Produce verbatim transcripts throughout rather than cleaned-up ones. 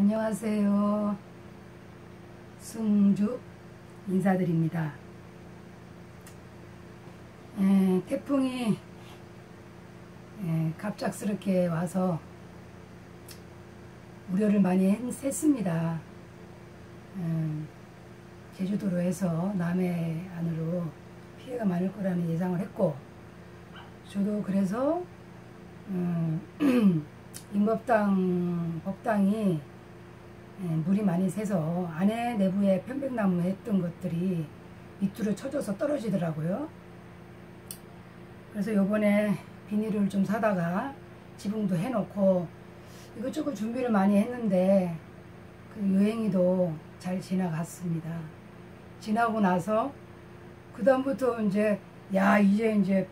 안녕하세요. 승주 인사드립니다. 에, 태풍이 에, 갑작스럽게 와서 우려를 많이 했습니다. 에, 제주도로 해서 남해 안으로 피해가 많을 거라는 예상을 했고, 저도 그래서 음, 임법당 법당이 물이 많이 새서 안에 내부에 편백나무 했던 것들이 밑으로 쳐져서 떨어지더라고요. 그래서 요번에 비닐을 좀 사다가 지붕도 해놓고 이것저것 준비를 많이 했는데 그 여행이도 잘 지나갔습니다. 지나고 나서 그 다음부터 이제 야 이제 이제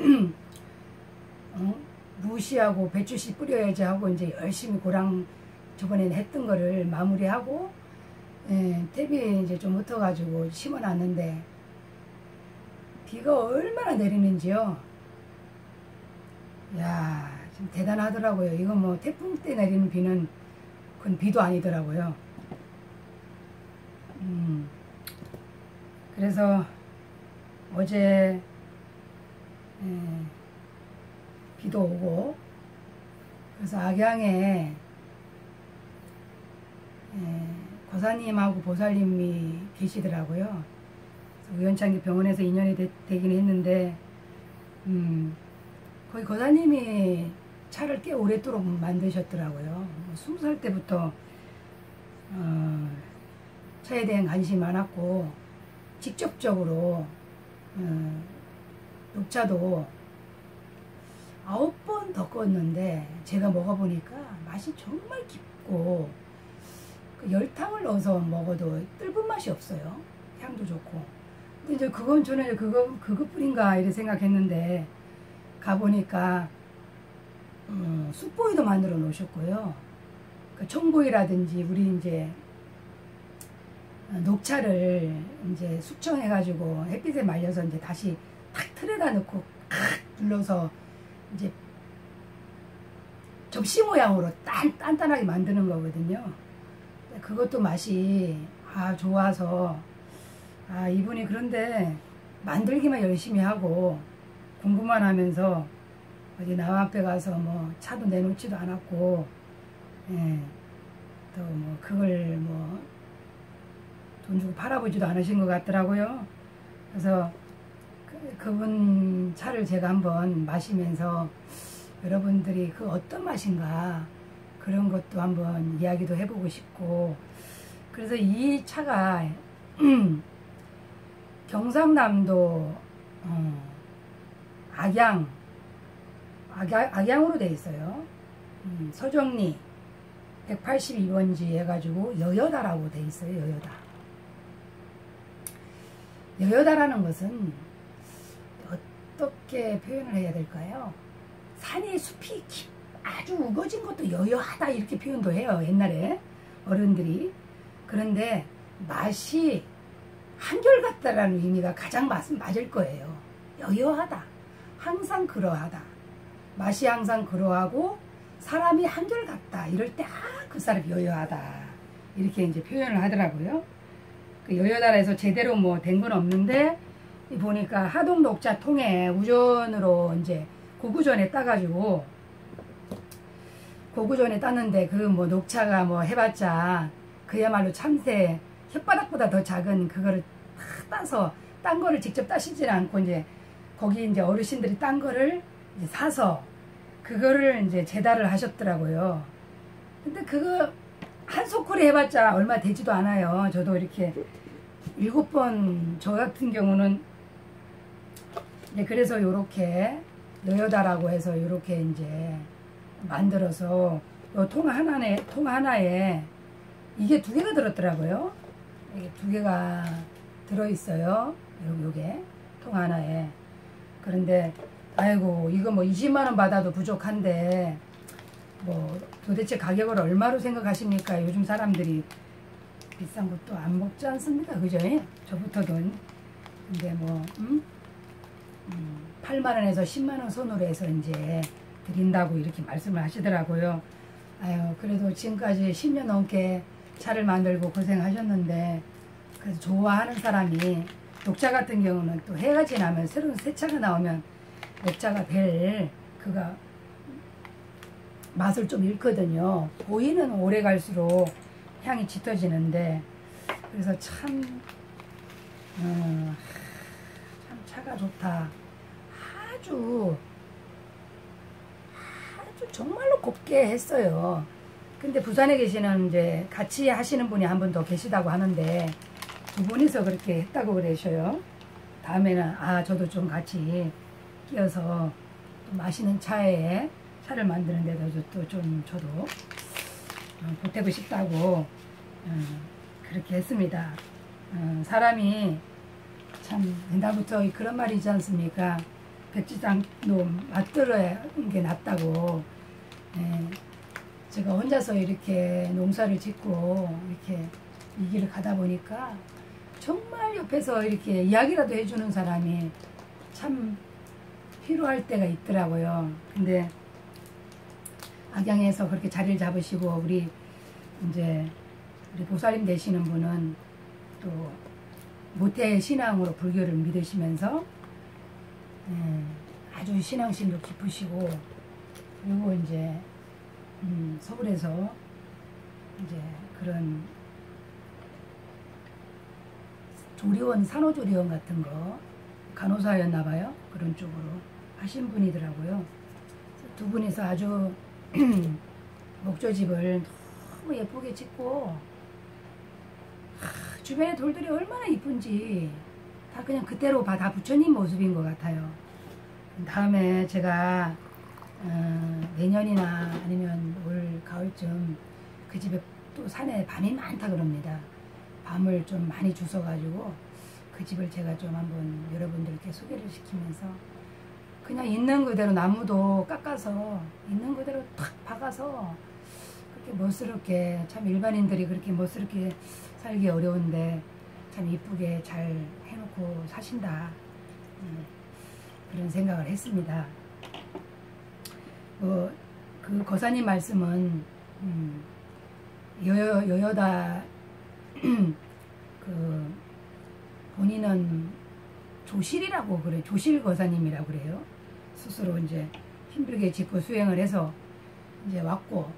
어? 무시하고 배추씨 뿌려야지 하고 이제 열심히 고랑 저번에 했던 거를 마무리하고, 예, 탭이 이제 좀 붙어가지고 심어놨는데 비가 얼마나 내리는지요. 야, 좀 대단하더라고요. 이거 뭐 태풍 때 내리는 비는 그건 비도 아니더라고요. 음, 그래서 어제 예, 비도 오고, 그래서 악양에 예, 고사님하고 보살님이 계시더라고요. 우연찮게 병원에서 인연이 되, 되긴 했는데, 음, 거기 고사님이 차를 꽤 오랫도록 만드셨더라고요. 스무 살 때부터 어, 차에 대한 관심이 많았고, 직접적으로 어, 녹차도 아홉 번 더 껐는데 제가 먹어보니까 맛이 정말 깊고, 그 열탕을 넣어서 먹어도 뜰분 맛이 없어요. 향도 좋고. 근데 이제 그건 저는 그거 그것뿐인가 이렇게 생각했는데 가보니까 음, 숯보이도 만들어 놓으셨고요. 그 청보이라든지 우리 이제 녹차를 이제 숙청해가지고 햇빛에 말려서 이제 다시 탁 틀에다 넣고 칵 눌러서 이제 접시 모양으로 단, 단단하게 만드는 거거든요. 그것도 맛이 아 좋아서, 아 이분이 그런데 만들기만 열심히 하고 공부만 하면서 어디 남 앞에 가서 뭐 차도 내놓지도 않았고, 예, 또 뭐 그걸 뭐 돈 주고 팔아보지도 않으신 것 같더라고요. 그래서 그, 그분 차를 제가 한번 마시면서 여러분들이 그 어떤 맛인가 그런 것도 한번 이야기도 해보고 싶고, 그래서 이 차가 경상남도 어, 악양 악양, 악양으로 되어 있어요. 음, 서정리 백팔십이 번지 해가지고 여여다라고 되어 있어요. 여여다. 여여다라는 것은 어떻게 표현을 해야 될까요? 산이 숲이 아주 우거진 것도 여여하다 이렇게 표현도 해요. 옛날에 어른들이. 그런데 맛이 한결같다라는 의미가 가장 맞, 맞을 거예요. 여여하다. 항상 그러하다. 맛이 항상 그러하고 사람이 한결같다. 이럴 때 아 그 사람이 여여하다. 이렇게 이제 표현을 하더라고요. 그 여여다에서 제대로 뭐 된 건 없는데 보니까 하동 녹차 통에 우전으로 이제 고구전에 따가지고 고구전에 땄는데 그 뭐 녹차가 뭐 해봤자 그야말로 참새 혓바닥보다 더 작은 그거를 다 따서 딴 거를 직접 따시질 않고 이제 거기 이제 어르신들이 딴 거를 이제 사서 그거를 이제 제달을 하셨더라고요. 근데 그거 한 소쿠리 해봤자 얼마 되지도 않아요. 저도 이렇게 일곱 번, 저 같은 경우는 이제 그래서 요렇게 여여다라고 해서 요렇게 이제 만들어서 요 통 하나에 통 하나에 이게 두 개가 들었더라고요. 이게 두 개가 들어 있어요. 요게 통 하나에. 그런데 아이고 이거 뭐 이십만 원 받아도 부족한데 뭐 도대체 가격을 얼마로 생각하십니까? 요즘 사람들이 비싼 것도 안 먹지 않습니까? 그죠? 저부터도. 근데 뭐 음? 음, 팔만 원에서 십만 원 선으로 해서 이제 드린다고 이렇게 말씀을 하시더라고요. 아유, 그래도 지금까지 십 년 넘게 차를 만들고 고생하셨는데, 그래서 좋아하는 사람이, 녹차 같은 경우는 또 해가 지나면 새로운 새 차가 나오면 녹차가 될 그가 맛을 좀 잃거든요. 보이는 오래 갈수록 향이 짙어지는데, 그래서 참, 어, 참 차가 좋다. 아주 아주 정말로 곱게 했어요. 근데 부산에 계시는 이제 같이 하시는 분이 한 분 더 계시다고 하는데 두 분이서 그렇게 했다고 그러셔요. 다음에는 아 저도 좀 같이 끼어서 또 맛있는 차에 차를 만드는 데도 또 좀 저도 어, 보태고 싶다고 어, 그렇게 했습니다. 어, 사람이 참 옛날부터 그런 말이 있지 않습니까? 백지장도 맞들어야 게 낫다고. 예, 제가 혼자서 이렇게 농사를 짓고 이렇게 이 길을 가다 보니까 정말 옆에서 이렇게 이야기라도 해주는 사람이 참 필요할 때가 있더라고요. 근데 악양에서 그렇게 자리를 잡으시고 우리 이제 우리 보살님 되시는 분은 또 모태 신앙으로 불교를 믿으시면서 예, 아주 신앙심도 깊으시고 그리고 이제 음, 서울에서 이제 그런 조리원, 산후조리원 같은 거 간호사였나 봐요. 그런 쪽으로 하신 분이더라고요. 두 분이서 아주 목조집을 너무 예쁘게 짓고 하, 주변에 돌들이 얼마나 이쁜지 다 그냥 그대로 다 부처님 모습인 것 같아요. 다음에 제가 어, 내년이나 아니면 올 가을쯤 그 집에 또 산에 밤이 많다 그럽니다. 밤을 좀 많이 주워가지고 그 집을 제가 좀 한번 여러분들께 소개를 시키면서 그냥 있는 그대로 나무도 깎아서 있는 그대로 탁 박아서 그렇게 멋스럽게 참 일반인들이 그렇게 멋스럽게 살기 어려운데 참 이쁘게 잘 해놓고 사신다. 음, 그런 생각을 했습니다. 뭐, 그 거사님 말씀은 음, 여여, 여여다 그 본인은 조실이라고 그래. 조실 거사님이라고 그래요. 스스로 이제 힘들게 짓고 수행을 해서 이제 왔고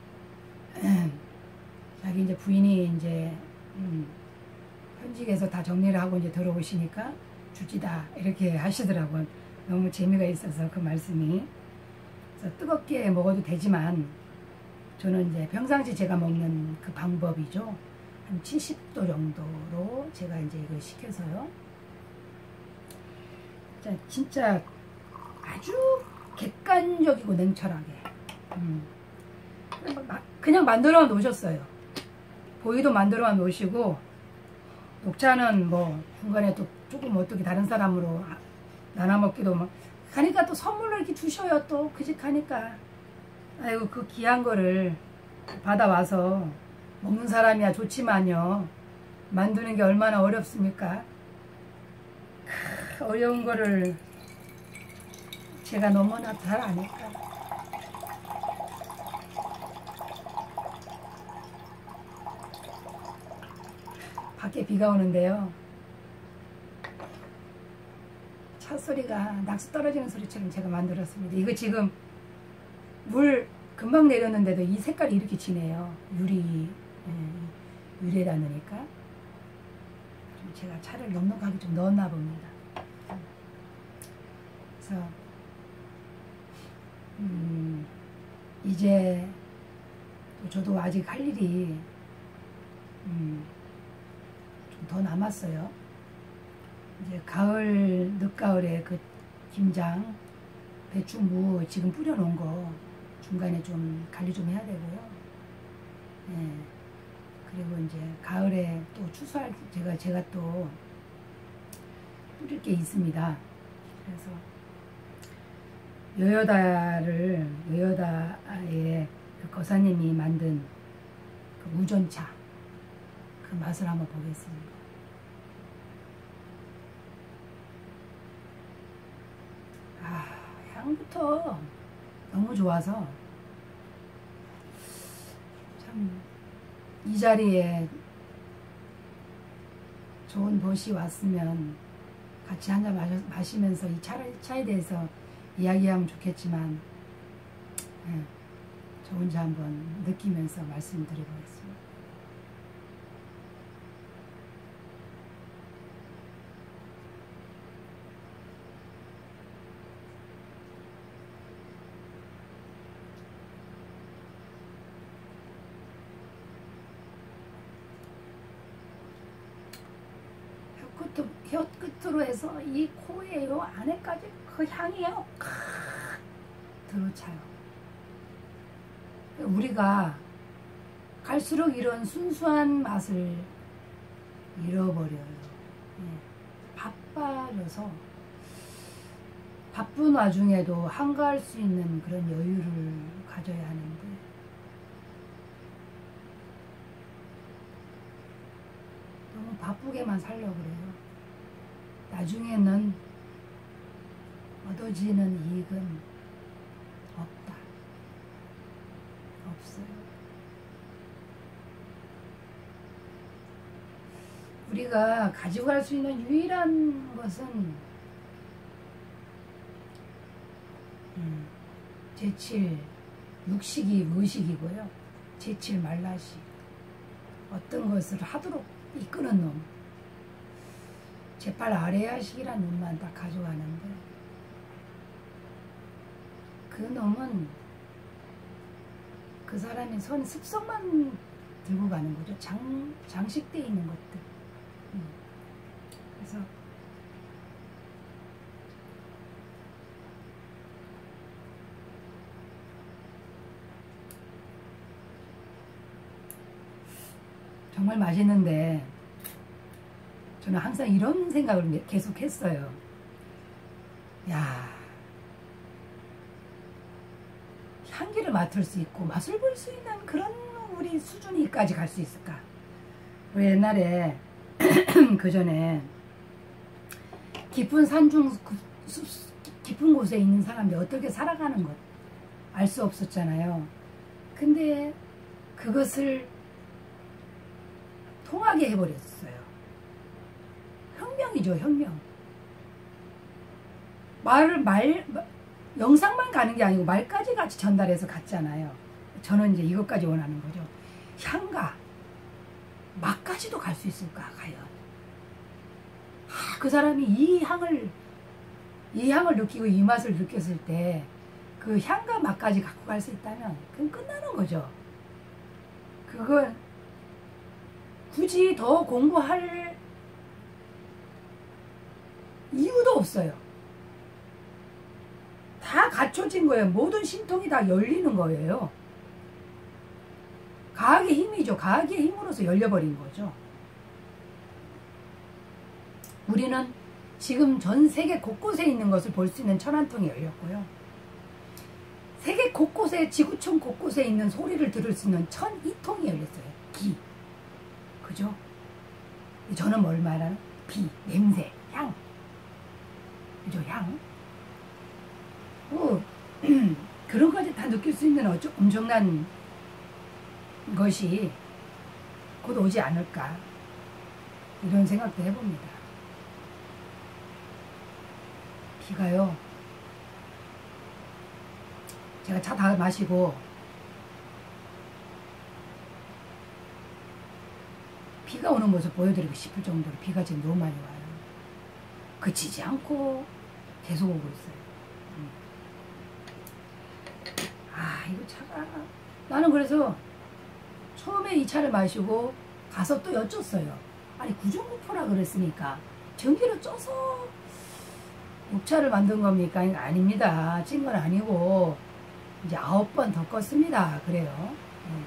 자기 이제 부인이 이제 음, 현직에서 다 정리를 하고 이제 들어오시니까 주지다 이렇게 하시더라고요. 너무 재미가 있어서 그 말씀이. 그래서 뜨겁게 먹어도 되지만 저는 이제 평상시 제가 먹는 그 방법이죠. 한 칠십 도 정도로 제가 이제 이걸 시켜서요. 진짜 아주 객관적이고 냉철하게 음. 그냥 만들어 놓으셨어요. 보이도 만들어 놓으시고 녹차는 뭐 중간에 또 조금 어떻게 다른 사람으로 나눠 먹기도 막 가니까 또 선물로 이렇게 주셔요. 또 그 집 가니까 아이고 그 귀한 거를 받아와서 먹는 사람이야 좋지만요 만드는 게 얼마나 어렵습니까? 크, 어려운 거를 제가 너무나 잘 아니까. 밖에 비가 오는데요. 차 소리가 낙수 떨어지는 소리처럼 제가 만들었습니다. 이거 지금 물 금방 내렸는데도 이 색깔이 이렇게 지네요. 유리, 예, 유리에다 넣으니까. 좀 제가 차를 넉넉하게 좀 넣었나 봅니다. 그래서 음, 이제 저도 아직 할 일이 음, 좀 더 남았어요. 이제 가을, 늦가을에 그 김장, 배추, 무 지금 뿌려놓은 거 중간에 좀 관리 좀 해야 되고요. 예. 그리고 이제 가을에 또 추수할 제가 제가 또 뿌릴 게 있습니다. 그래서 여여다를 여여다의 그 거사님이 만든 그 우전차 그 맛을 한번 보겠습니다. 아, 향부터 너무 좋아서 참 이 자리에 좋은 보시 왔으면 같이 한잔 마시면서 이 차, 차에 대해서 이야기하면 좋겠지만 예, 저 혼자 한번 느끼면서 말씀드려보겠습니다. 혀 끝으로 해서 이 코에 요 안에까지 그 향이요 들어차요. 우리가 갈수록 이런 순수한 맛을 잃어버려요. 예. 바빠져서 바쁜 와중에도 한가할 수 있는 그런 여유를 가져야 하는데 너무 바쁘게만 살려고 그래요. 나중에는 얻어지는 이익은 없다. 없어요. 우리가 가지고 갈 수 있는 유일한 것은 음, 제칠 육식이 의식이고요. 제칠 말라식. 어떤 것을 하도록 이끄는 놈. 제팔 아레아식이라는 놈만 딱 가져가는데 그 놈은 그 사람의 선 습성만 들고 가는 거죠. 장, 장식되어 있는 것들. 음. 그래서 정말 맛있는데 저는 항상 이런 생각을 계속 했어요. 야, 향기를 맡을 수 있고 맛을 볼 수 있는 그런 우리 수준이까지 갈 수 있을까? 우리 옛날에 그 전에 깊은 산중 깊은 곳에 있는 사람이 어떻게 살아가는 것 알 수 없었잖아요. 근데 그것을 통하게 해버렸어요. 혁명이죠, 혁명. 말을, 말, 영상만 가는 게 아니고 말까지 같이 전달해서 갔잖아요. 저는 이제 이것까지 원하는 거죠. 향과 맛까지도 갈 수 있을까, 과연. 아, 그 사람이 이 향을, 이 향을 느끼고 이 맛을 느꼈을 때 그 향과 맛까지 갖고 갈 수 있다면 그건 끝나는 거죠. 그건 굳이 더 공부할 이유도 없어요. 다 갖춰진 거예요. 모든 신통이 다 열리는 거예요. 과학의 힘이죠. 과학의 힘으로서 열려버린 거죠. 우리는 지금 전 세계 곳곳에 있는 것을 볼 수 있는 천안통이 열렸고요. 세계 곳곳에, 지구촌 곳곳에 있는 소리를 들을 수 있는 천이통이 열렸어요. 기. 그죠? 저는 뭘 말하는? 비, 냄새, 향. 그죠? 향. 어, 그런 것까지 다 느낄 수 있는 어쩌, 엄청난 것이 곧 오지 않을까. 이런 생각도 해봅니다. 비가요. 제가 차 다 마시고 비가 오는 모습 보여드리고 싶을 정도로 비가 지금 너무 많이 와요. 그치지 않고 계속 오고 있어요. 음. 아, 이거 차가. 나는 그래서 처음에 이 차를 마시고 가서 또 여쭸어요. 아니, 구중구포라 그랬으니까 전기로 쪄서 녹차를 만든 겁니까? 아닙니다. 찐 건 아니고 이제 아홉 번 더 껐습니다. 그래요. 음.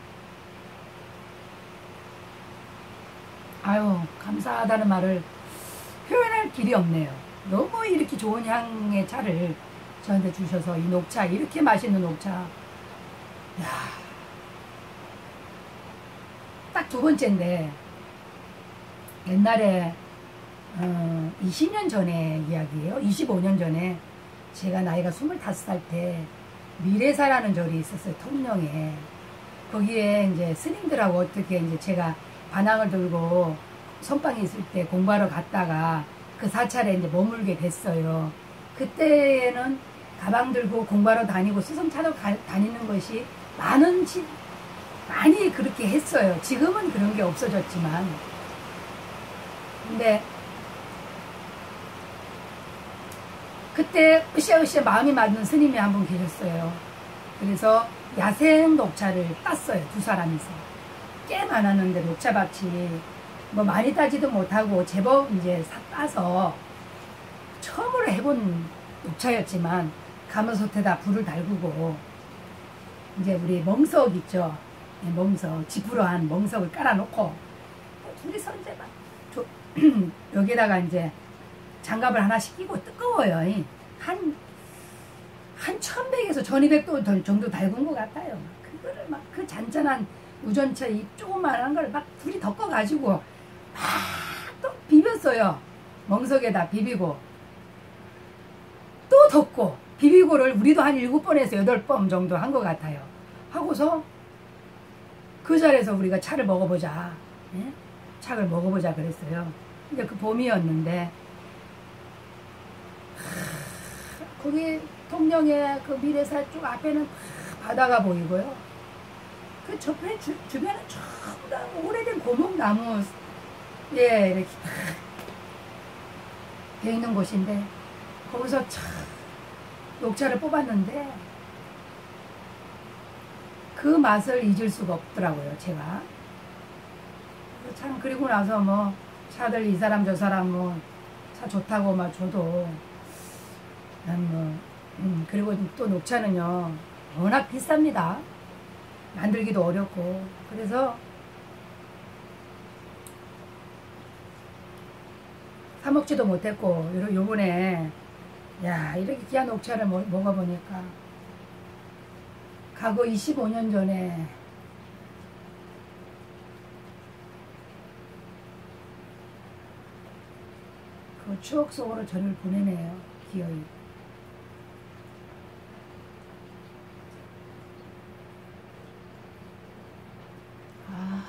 아유, 감사하다는 말을 표현할 길이 없네요. 너무 이렇게 좋은 향의 차를 저한테 주셔서 이 녹차, 이렇게 맛있는 녹차. 야, 딱 두 번째인데 옛날에 어, 이십 년 전에 이야기예요. 이십오 년 전에 제가 나이가 스물다섯 살 때 미래사라는 절이 있었어요. 통영에. 거기에 이제 스님들하고 어떻게 이제 제가 반항을 들고 선방에 있을 때 공부하러 갔다가 그 사찰에 이제 머물게 됐어요. 그때는 가방 들고 공부하러 다니고 스승 찾아 다니는 것이 많은 집, 많이 그렇게 했어요. 지금은 그런 게 없어졌지만. 근데 그때 으쌰으쌰 마음이 맞는 스님이 한 분 계셨어요. 그래서 야생 녹차를 땄어요. 두 사람이서. 꽤 많았는데 녹차밭이 뭐 많이 따지도 못하고 제법 이제 따서 처음으로 해본 녹차였지만 가마솥에다 불을 달구고 이제 우리 멍석 있죠. 네, 멍석, 지프로 한 멍석을 깔아놓고 둘이서 이제 막 조, 여기다가 이제 장갑을 하나씩 끼고 뜨거워요. 한, 한 천백에서 천이백 도 정도 달군 것 같아요. 그거를 막 그 잔잔한 우전차 이 조그만한 걸 막 둘이 덮어가지고 막 또 비볐어요. 멍석에다 비비고 또 덮고 비비고를 우리도 한 일곱 번에서 여덟 번 정도 한 것 같아요. 하고서 그 자리에서 우리가 차를 먹어보자. 예? 차를 먹어보자 그랬어요. 이제 그 봄이었는데 하, 거기 통영의 그 미래사 쪽 앞에는 바다가 보이고요. 그 저편에 주, 주변은 전부 다 오래된 고목나무 예 이렇게 돼 있는 곳인데 거기서 참 녹차를 뽑았는데 그 맛을 잊을 수가 없더라고요. 제가 참 그리고 나서 뭐 차들 이 사람 저 사람 뭐 차 좋다고 막 줘도 난 뭐 음, 그리고 또 녹차는요 워낙 비쌉니다. 만들기도 어렵고 그래서 사 먹지도 못했고 요, 요번에 야 이렇게 귀한 녹차를 먹, 먹어보니까 과거 이십오 년 전에 그 추억 속으로 저를 보내네요. 기어이. 아.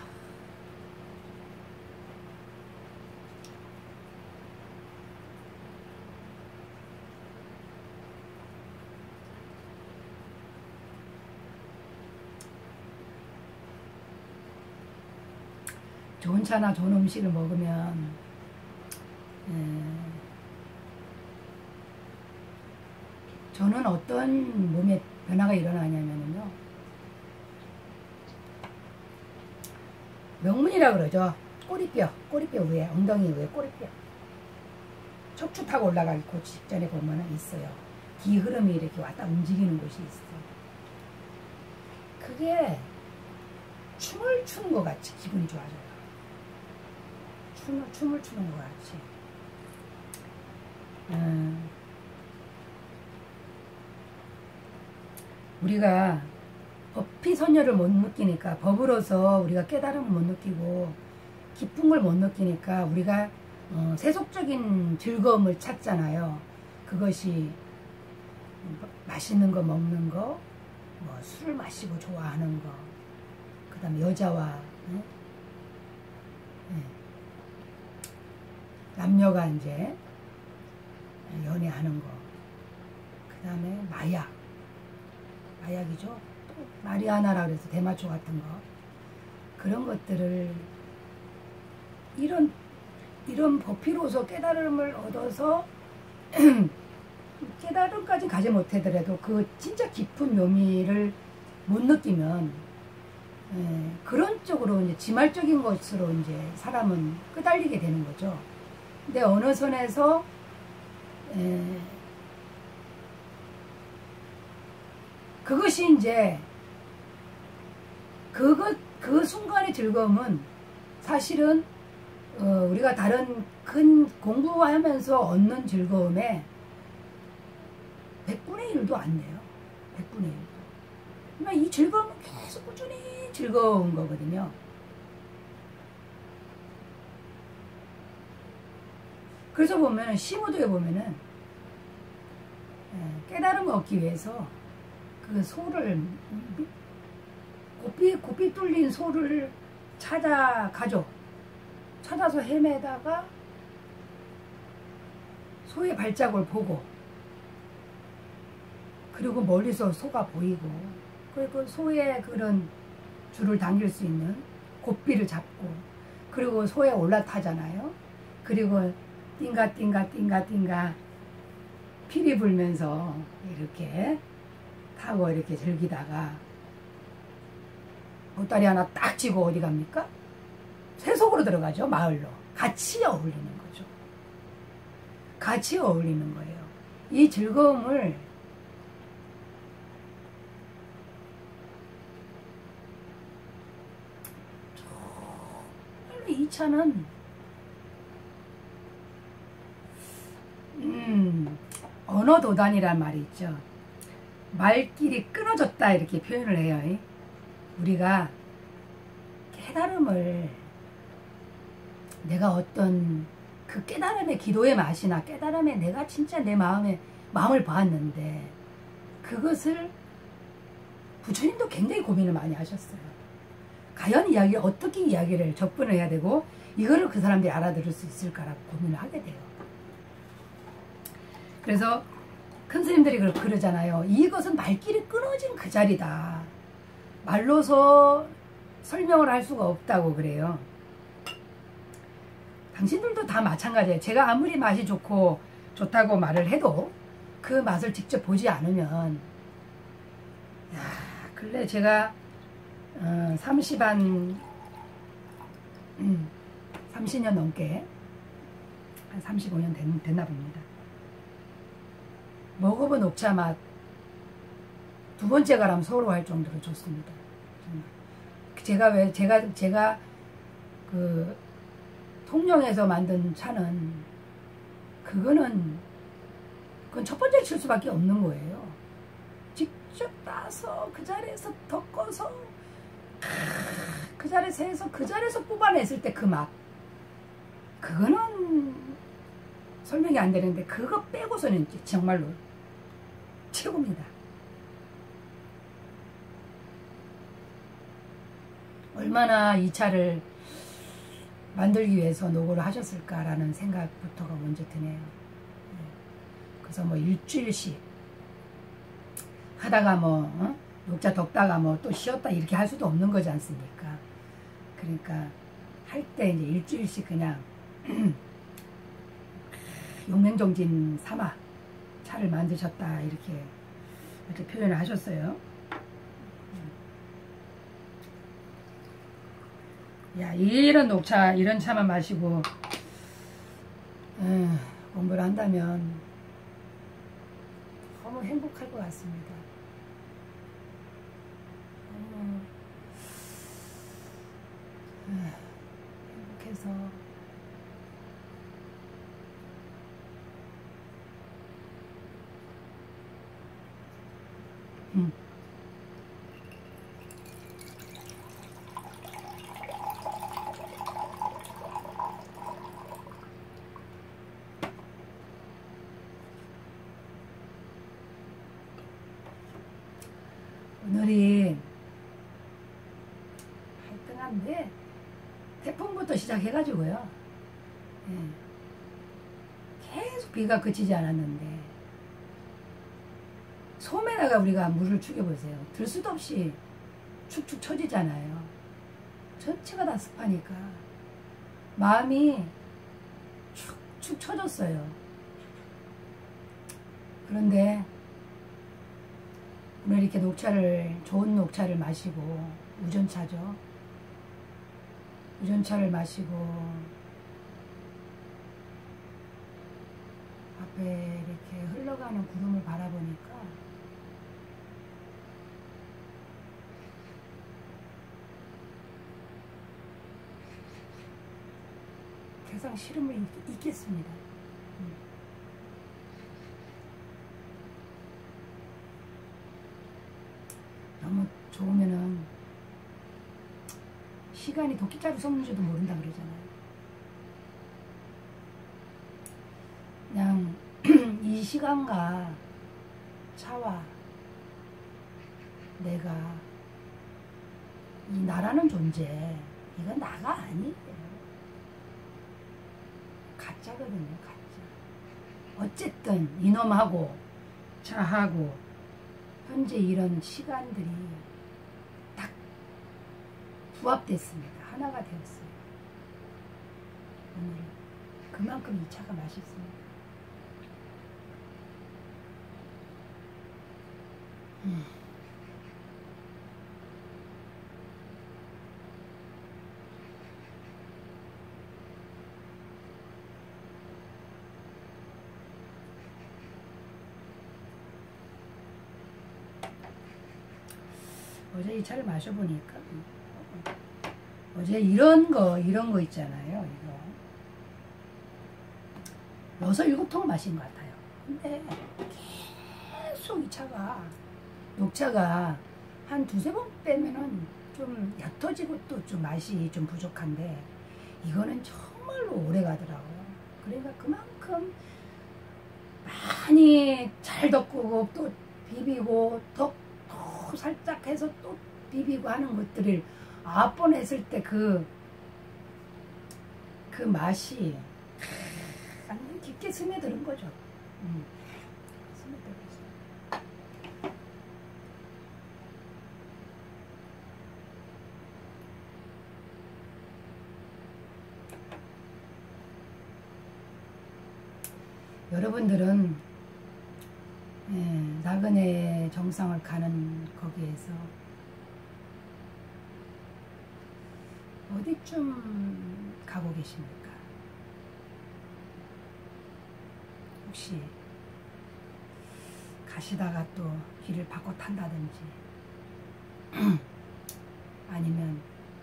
좋은 차나 좋은 음식을 먹으면 에, 저는 어떤 몸에 변화가 일어나냐면요 명문이라 그러죠. 꼬리뼈, 꼬리뼈 위에, 엉덩이 위에 꼬리뼈 척추 타고 올라갈 곳 직전에 보면 있어요. 기 흐름이 이렇게 왔다 움직이는 곳이 있어요. 그게 춤을 추는 것 같이 기분이 좋아져요. 춤을, 춤을 추는 것 같이. 음, 우리가 법피 선열을 못 느끼니까 법으로서 우리가 깨달음을 못 느끼고 기쁜 걸 못 느끼니까 우리가 어, 세속적인 즐거움을 찾잖아요. 그것이 맛있는 거 먹는 거, 뭐 술을 마시고 좋아하는 거, 그 다음에 여자와 네? 네. 남녀가 이제 연애하는 거, 그 다음에 마약, 마약이죠. 또 마리아나라 그래서 대마초 같은 거, 그런 것들을 이런 이런 법피로서 깨달음을 얻어서 깨달음까지 가지 못하더라도 그 진짜 깊은 묘미를 못 느끼면 예, 그런 쪽으로 이제 지말적인 것으로 이제 사람은 끄달리게 되는 거죠. 근데 어느 선에서 에, 그것이 이제 그것 그 순간의 즐거움은 사실은 어, 우리가 다른 큰 공부하면서 얻는 즐거움에 백분의 일도 안 돼요. 백분의 일도. 그러니까 이 즐거움은 계속 꾸준히 즐거운 거거든요. 그래서 보면 시모드에 보면은 깨달음을 얻기 위해서 그 소를 고삐, 고삐 뚫린 소를 찾아가죠. 찾아서 헤매다가 소의 발자국을 보고, 그리고 멀리서 소가 보이고, 그리고 소의 그런 줄을 당길 수 있는 고삐를 잡고, 그리고 소에 올라타잖아요. 그리고 띵가 띵가 띵가 띵가 피리 불면서 이렇게 타고 이렇게 즐기다가 보따리 하나 딱 쥐고 어디 갑니까? 세속으로 들어가죠. 마을로. 같이 어울리는 거죠. 같이 어울리는 거예요. 이 즐거움을 정말로 이 차는 음, 언어도단이란 말이 있죠. 말길이 끊어졌다 이렇게 표현을 해요. 우리가 깨달음을, 내가 어떤 그 깨달음의 기도의 맛이나 깨달음의 내가 진짜 내 마음에 마음을 보았는데, 그것을 부처님도 굉장히 고민을 많이 하셨어요. 과연 이야기 어떻게 이야기를 접근을 해야 되고 이거를 그 사람들이 알아들을 수 있을까라고 고민을 하게 돼요. 그래서 큰 스님들이 그러잖아요. 이것은 말길이 끊어진 그 자리다. 말로서 설명을 할 수가 없다고 그래요. 당신들도 다 마찬가지예요. 제가 아무리 맛이 좋고 좋다고 말을 해도 그 맛을 직접 보지 않으면, 야, 근래 제가 어, 삼십한 음, 삼십 년 넘게, 한 삼십오 년 됐, 됐나 봅니다. 먹어본 녹차 맛 두 번째 가라면 서러워할 정도로 좋습니다. 제가 왜 제가 제가 그 통영에서 만든 차는, 그거는 그건 첫 번째 실수밖에 없는 거예요. 직접 따서 그 자리에서 덮어서 그 자리에서 해서 그 자리에서 뽑아냈을 때 그 맛, 그거는 설명이 안 되는데, 그거 빼고서는 정말로 최고입니다. 얼마나 이 차를 만들기 위해서 노고를 하셨을까라는 생각부터가 먼저 드네요. 그래서 뭐 일주일씩 하다가 뭐 어? 녹차 덮다가 뭐 또 쉬었다 이렇게 할 수도 없는 거지 않습니까? 그러니까 할 때 이제 일주일씩 그냥 용맹정진 삼아 차를 만드셨다 이렇게 이렇게 표현을 하셨어요. 야, 이런 녹차, 이런 차만 마시고 에이, 공부를 한다면 너무 행복할 것 같습니다. 너무 에이, 행복해서 음. 오늘이 하여튼한데 태풍부터 시작해가지고요. 예. 계속 비가 그치지 않았는데, 솜에다가 우리가 물을 죽여보세요. 들 수도 없이 축축 처지잖아요. 전체가 다 습하니까 마음이 축축 처졌어요. 그런데 오늘 이렇게 녹차를, 좋은 녹차를 마시고, 우전차죠. 우전차를 마시고 앞에 이렇게 흘러가는 구름을 바라보니까 세상 시름을 잊겠습니다. 너무 좋으면은 시간이 도끼자루 섞는지도 모른다 그러잖아요. 그냥 이 시간과 차와 내가 이 나라는 존재, 이건 나가 아니에요. 가짜거든요, 가짜. 어쨌든 이놈하고 자하고 현재 이런 시간들이 딱 부합됐습니다. 하나가 되었어요. 오늘 그만큼 이 차가 맛있습니다. 음. 어제 이 차를 마셔보니까 어제 이런 거 이런 거 있잖아요. 이거 여섯 일곱 통 마신 것 같아요. 근데 계속 이 차가 녹차가 한 두세 번 빼면은 좀 옅어지고 또 좀 맛이 좀 부족한데 이거는 정말로 오래 가더라고요. 그러니까 그만큼 많이 잘 덮고 또 비비고 더 살짝 해서 또 비비고 하는 것들을 아홉 번 했을 때 그 그 맛이 완전 깊게 스며드는 거죠. 음. 스며들었어요. 여러분들은 예, 나그네 정상을 가는 거기에서 어디쯤 가고 계십니까? 혹시 가시다가 또 길을 바꿔 탄다든지 아니면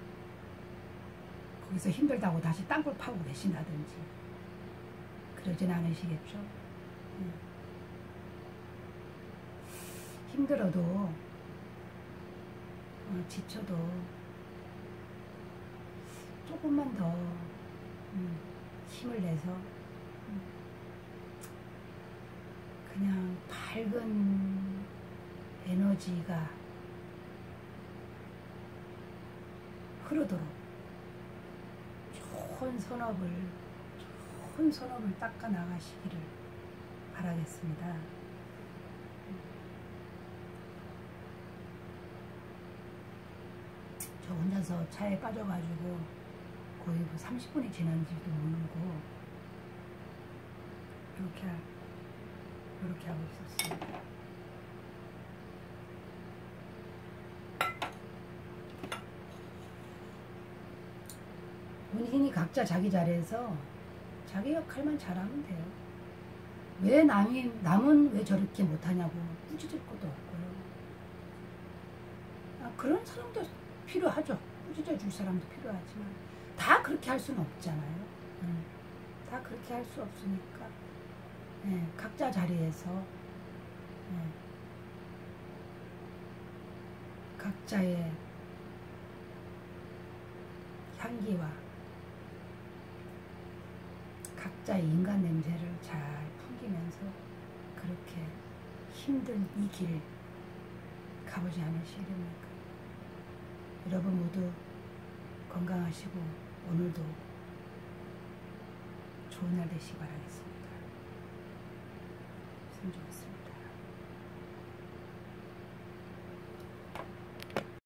거기서 힘들다고 다시 땅굴 파고 계신다든지 그러진 않으시겠죠? 예. 힘들어도 어, 지쳐도 조금만 더 음, 힘을 내서 음, 그냥 밝은 에너지가 흐르도록 좋은 선업을 좋은 선업을 닦아 나가시기를 바라겠습니다. 저 혼자서 차에 빠져가지고 거의 뭐 삼십 분이 지난지도 모르고 이렇게 이렇게 하고 있었어요. 본인이 각자 자기 자리에서 자기 역할만 잘하면 돼요. 왜 남이, 남은 왜 저렇게 못하냐고 꾸짖을 것도 없고요. 아, 그런 사람도 필요하죠. 꾸짖어 줄 사람도 필요하지만 다 그렇게 할 수는 없잖아요. 음, 다 그렇게 할 수 없으니까 예, 각자 자리에서 예, 각자의 향기와 각자의 인간 냄새를 잘 풍기면서 그렇게 힘든 이 길 가보지 않으시렵니까? 여러분 모두 건강하시고 오늘도 좋은 날 되시기 바라겠습니다. 승 좋았습니다.